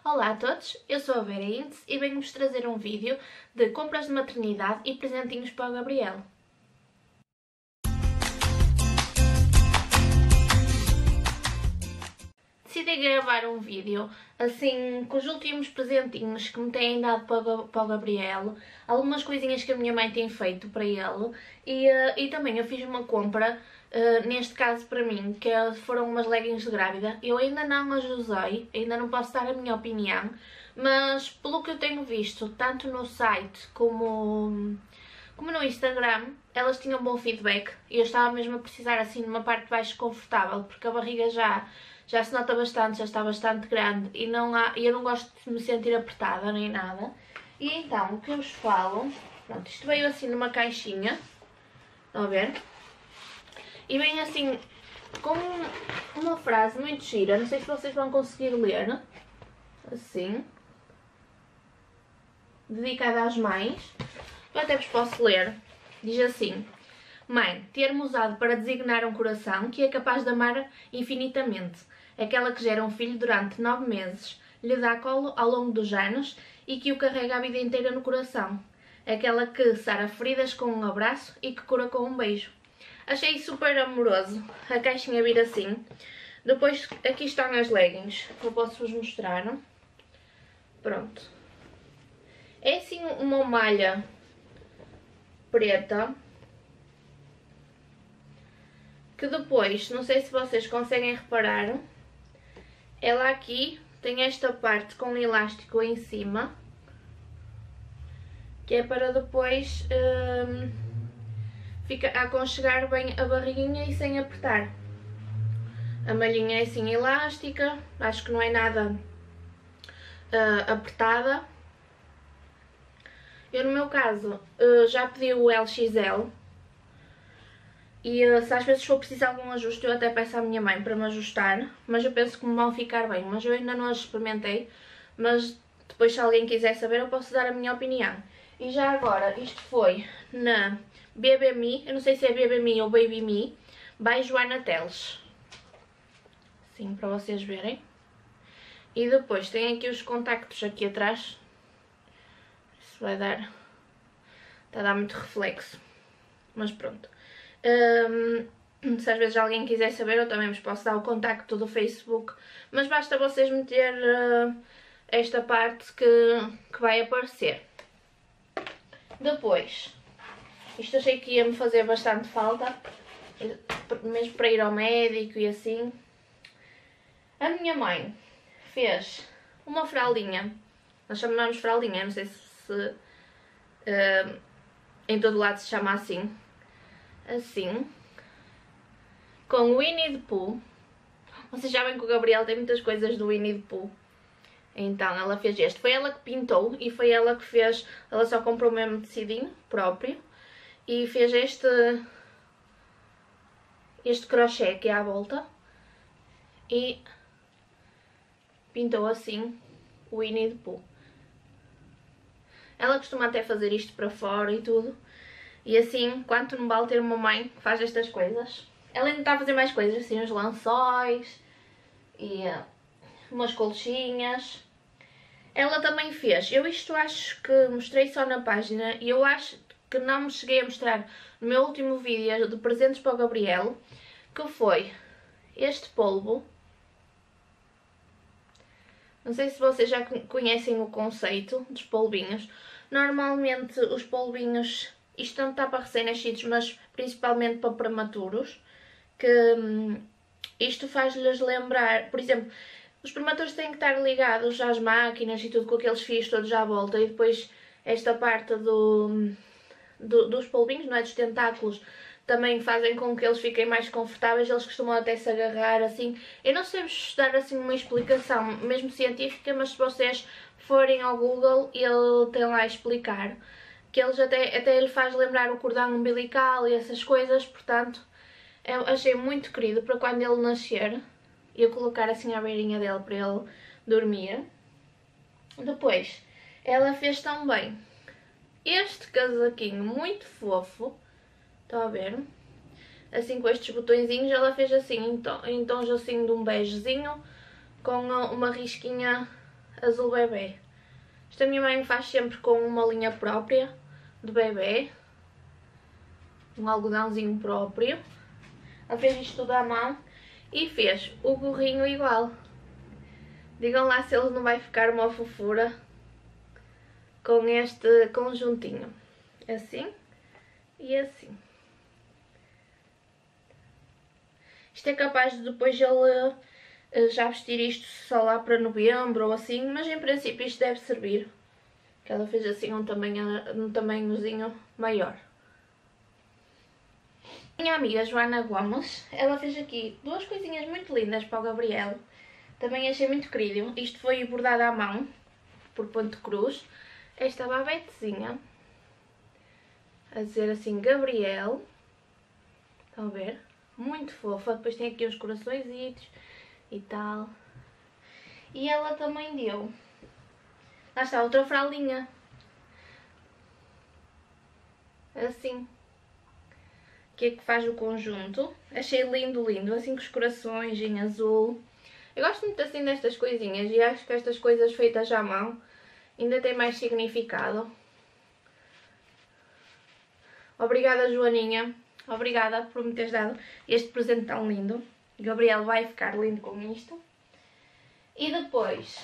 Olá a todos, eu sou a Vera Intes e venho-vos trazer um vídeo de compras de maternidade e presentinhos para o Gabriel. Decidi gravar um vídeo assim com os últimos presentinhos que me têm dado para o Gabriel, algumas coisinhas que a minha mãe tem feito para ele e também eu fiz uma compra, neste caso para mim, que foram umas leggings de grávida. Eu ainda não as usei, ainda não posso dar a minha opinião, mas pelo que eu tenho visto, tanto no site como no Instagram, elas tinham bom feedback e eu estava mesmo a precisar assim de uma parte de baixo confortável, porque a barriga já se nota bastante, já está bastante grande e eu não gosto de me sentir apertada nem nada. E então, o que eu vos falo, pronto, isto veio assim numa caixinha, estão a ver? E vem assim com uma frase muito gira, não sei se vocês vão conseguir ler, assim, dedicada às mães. Eu até vos posso ler, diz assim: mãe, ter-me usado para designar um coração que é capaz de amar infinitamente, aquela que gera um filho durante 9 meses, lhe dá colo ao longo dos anos e que o carrega a vida inteira no coração, aquela que sara feridas com um abraço e que cura com um beijo. Achei super amoroso a caixinha vir assim. Depois aqui estão as leggings, que eu posso-vos mostrar. Pronto. É assim uma malha preta, que depois, não sei se vocês conseguem reparar, ela aqui tem esta parte com elástico em cima, que é para depois aconchegar bem a barriguinha e sem apertar. A malhinha é assim elástica, acho que não é nada apertada. Eu no meu caso já pedi o LXL e se às vezes for preciso algum ajuste eu até peço à minha mãe para me ajustar, mas eu penso que me vão ficar bem, mas eu ainda não as experimentei, mas depois se alguém quiser saber eu posso dar a minha opinião. E já agora, isto foi na BB Me, eu não sei se é BB Me ou Baby Me, by Joana Teles. Assim, para vocês verem. E depois tem aqui os contactos aqui atrás. Isso vai dar... está a dar muito reflexo. Mas pronto. Se às vezes alguém quiser saber, eu também vos posso dar o contacto do Facebook. Mas basta vocês meter esta parte que vai aparecer. Depois, isto achei que ia-me fazer bastante falta, mesmo para ir ao médico e assim. A minha mãe fez uma fraldinha, nós chamamos fraldinha, não sei se em todo lado se chama assim, com o Winnie the Pooh. Vocês sabem que o Gabriel tem muitas coisas do Winnie the Pooh. Então ela fez este, foi ela que pintou e foi ela que fez, ela só comprou o mesmo tecidinho próprio e fez este crochê aqui à volta e pintou assim o Winnie the Pooh. Ela costuma até fazer isto para fora e tudo, e assim, quanto não vale ter uma mãe que faz estas coisas. Ela ainda está a fazer mais coisas, assim, uns lençóis e umas colchinhas. Ela também fez, eu isto acho que mostrei só na página e eu acho que não me cheguei a mostrar no meu último vídeo de presentes para o Gabriel, que foi este polvo. Não sei se vocês já conhecem o conceito dos polvinhos. Normalmente os polvinhos, isto não está para recém-nascidos, mas principalmente para prematuros, que isto faz-lhes lembrar, por exemplo, os prematuros têm que estar ligados às máquinas e tudo com aqueles fios todos à volta, e depois esta parte dos polvinhos, não é, dos tentáculos, também fazem com que eles fiquem mais confortáveis, eles costumam até se agarrar assim. Eu não sei vos dar assim uma explicação mesmo científica, mas se vocês forem ao Google ele tem lá a explicar, que eles até lhe faz lembrar o cordão umbilical e essas coisas, portanto eu achei muito querido para quando ele nascer eu colocar assim à beirinha dele para ele dormir. Depois ela fez também este casaquinho muito fofo, estão a ver? Assim com estes botõezinhos, ela fez assim em tons assim de um begezinho, com uma risquinha azul bebê. Esta minha mãe faz sempre com uma linha própria de bebê. Um algodãozinho próprio. Ela fez isto tudo à mão e fez o gorrinho igual. Digam lá se ele não vai ficar uma fofura com este conjuntinho. Assim e assim. Isto é capaz de depois ele já vestir isto só lá para novembro ou assim, mas em princípio isto deve servir. Que ela fez assim um tamanhozinho maior. Minha amiga Joana Gomes, ela fez aqui duas coisinhas muito lindas para o Gabriel. Também achei muito querido. Isto foi bordado à mão, por ponto cruz. Esta babetezinha, a dizer assim Gabriel. Estão a ver? Muito fofa. Depois tem aqui uns coraçõezitos e tal. E ela também deu, lá está, outra fraldinha. Assim. Que é que faz o conjunto. Achei lindo, lindo. Assim com os corações em azul. Eu gosto muito assim destas coisinhas. E acho que estas coisas feitas à mão ainda têm mais significado. Obrigada, Joaninha. Obrigada por me teres dado este presente tão lindo. O Gabriel vai ficar lindo com isto. E depois,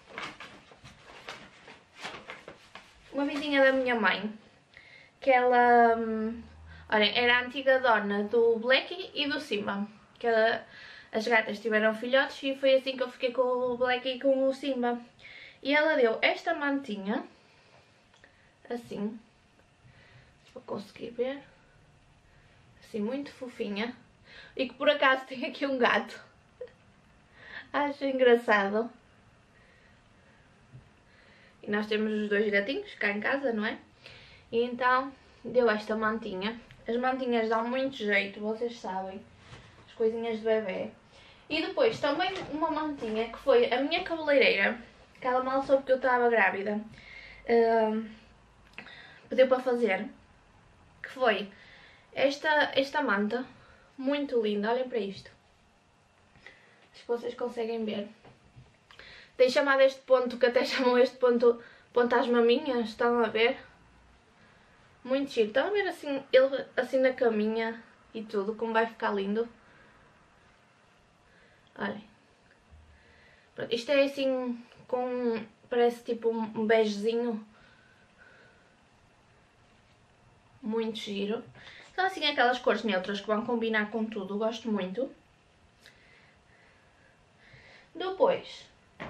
uma vizinha da minha mãe, que ela, olhem, era a antiga dona do Blacky e do Simba. Que as gatas tiveram filhotes e foi assim que eu fiquei com o Blacky e com o Simba. E ela deu esta mantinha, assim, para conseguir ver, assim muito fofinha. E que por acaso tem aqui um gato. Acho engraçado. E nós temos os dois gatinhos cá em casa, não é? E então deu esta mantinha. As mantinhas dão muito jeito, vocês sabem. As coisinhas de bebê. E depois também uma mantinha que foi a minha cabeleireira, que ela mal soube que eu estava grávida, pediu para fazer. Que foi esta manta. Muito linda, olhem para isto. Acho que vocês conseguem ver. Tem chamado este ponto, que até chamam este ponto às maminhas, estão a ver? Muito giro. Estão a ver assim, ele assim na caminha e tudo, como vai ficar lindo? Olhem. Isto é assim, com, parece tipo um begezinho. Muito giro. São assim aquelas cores neutras que vão combinar com tudo, gosto muito. Depois,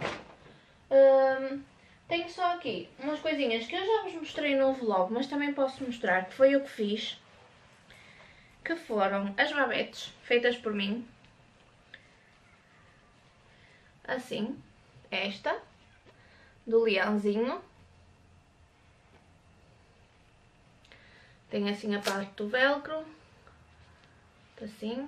tenho só aqui umas coisinhas que eu já vos mostrei no vlog, mas também posso mostrar, que foi o que fiz. Que foram as babetes, feitas por mim. Assim, esta, do leãozinho. Tem assim a parte do velcro, assim.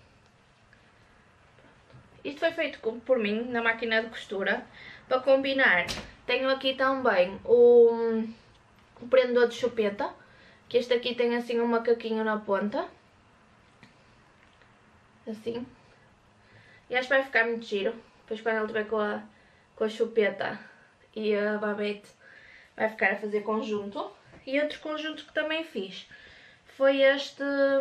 Isto foi feito por mim na máquina de costura. Para combinar, tenho aqui também o prendedor de chupeta, que este aqui tem assim um macaquinho na ponta. Assim. E acho que vai ficar muito giro. Depois quando ele estiver com a chupeta e a babete, vai ficar a fazer conjunto. E outro conjunto que também fiz foi este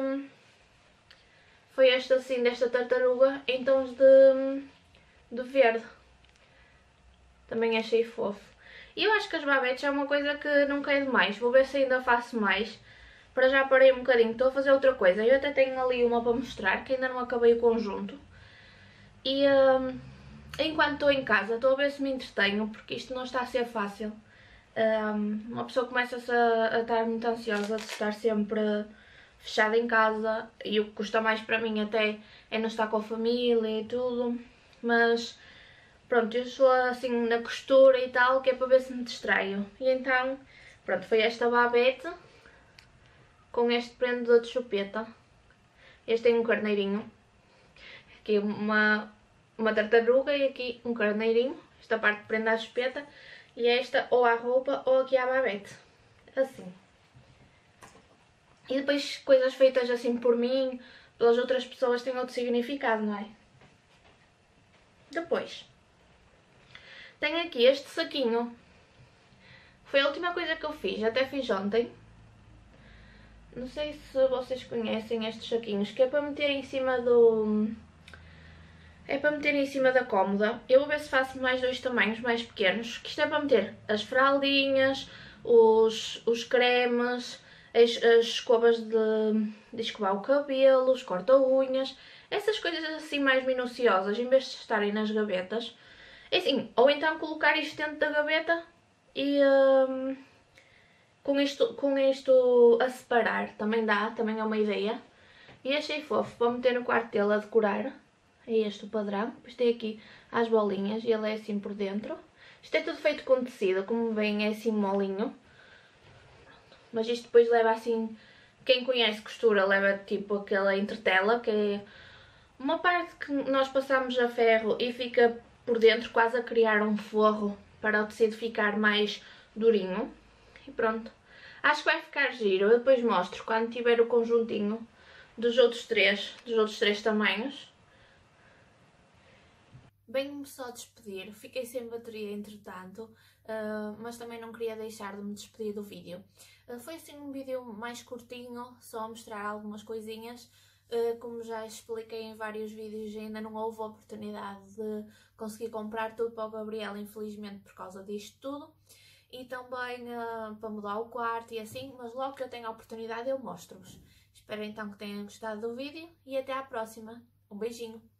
assim, desta tartaruga em tons de verde. Também achei fofo. E eu acho que as babetes é uma coisa que não quer demais. Vou ver se ainda faço mais. Para já parei um bocadinho, estou a fazer outra coisa. Eu até tenho ali uma para mostrar, que ainda não acabei o conjunto. E enquanto estou em casa, estou a ver se me entretenho, porque isto não está a ser fácil. Uma pessoa começa-se a estar muito ansiosa de estar sempre fechada em casa, e o que custa mais para mim até é não estar com a família e tudo, mas pronto, eu sou assim na costura e tal, que é para ver se me distraio. E então, pronto, foi esta babete com este prendedor de chupeta. Este tem um carneirinho, aqui uma tartaruga e aqui um carneirinho, esta parte de prender a chupeta. E esta ou à roupa ou aqui à babete. Assim. E depois coisas feitas assim por mim, pelas outras pessoas, têm outro significado, não é? Depois, Tenho aqui este saquinho. Foi a última coisa que eu fiz, até fiz ontem. Não sei se vocês conhecem estes saquinhos, que é para meter em cima do... É para meter em cima da cômoda. Eu vou ver se faço mais 2 tamanhos mais pequenos, que isto é para meter as fraldinhas, os cremes, as escovas de escovar o cabelo, os corta-unhas, essas coisas assim mais minuciosas, em vez de estarem nas gavetas. É assim, ou então colocar isto dentro da gaveta e com isto a separar, também dá, também é uma ideia. E achei fofo para meter no quarto dele a decorar. É este o padrão. Depois tem aqui as bolinhas e ele é assim por dentro. Isto é tudo feito com tecido, como vem é assim molinho. Mas isto depois leva assim... Quem conhece costura leva tipo aquela entretela, que é uma parte que nós passamos a ferro e fica por dentro quase a criar um forro para o tecido ficar mais durinho. E pronto. Acho que vai ficar giro. Eu depois mostro quando tiver o conjuntinho dos outros três tamanhos. Venho-me só despedir, fiquei sem bateria entretanto, mas também não queria deixar de me despedir do vídeo. Foi assim um vídeo mais curtinho, só a mostrar algumas coisinhas. Como já expliquei em vários vídeos, ainda não houve a oportunidade de conseguir comprar tudo para o Gabriel, infelizmente por causa disto tudo. E também para mudar o quarto e assim, mas logo que eu tenho a oportunidade eu mostro-vos. Espero então que tenham gostado do vídeo e até à próxima. Um beijinho!